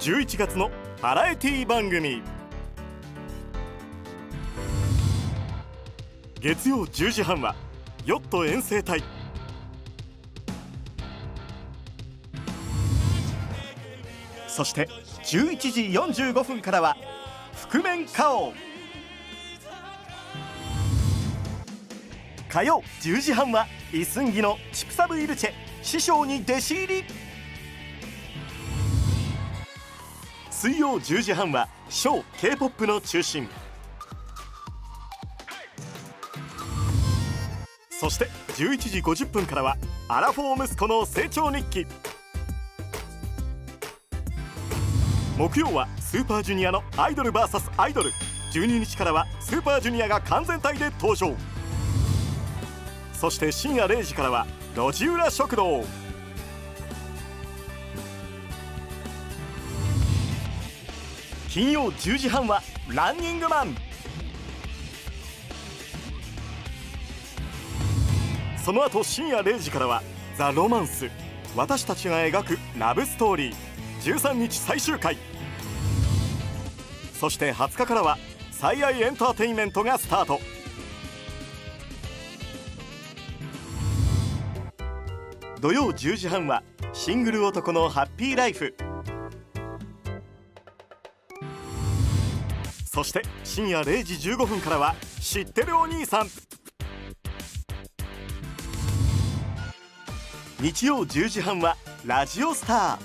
11月のバラエティ番組。月曜10時半はヨット遠征隊。そして11時45分からは覆面顔。火曜10時半はイスンギのチプサブイルチェ、師匠に弟子入り。水曜10時半はショー K-POP の中心。そして11時50分からはアラフォー息子の成長日記。木曜はスーパージュニアのアイドル VS アイドル。12日からはスーパージュニアが完全体で登場。そして深夜0時からは路地裏食堂。金曜10時半はランニングマン。その後深夜0時からはザ・ロマンス、私たちが描くラブストーリー13日最終回。そして20日からは最愛エンターテインメントがスタート。土曜10時半はシングル男のハッピーライフ。そして深夜0時15分からは知ってるお兄さん。日曜10時半はラジオスター。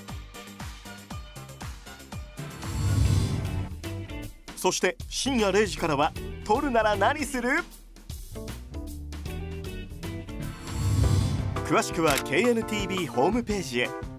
そして深夜0時からは撮るなら何する。詳しくは KNTV ホームページへ。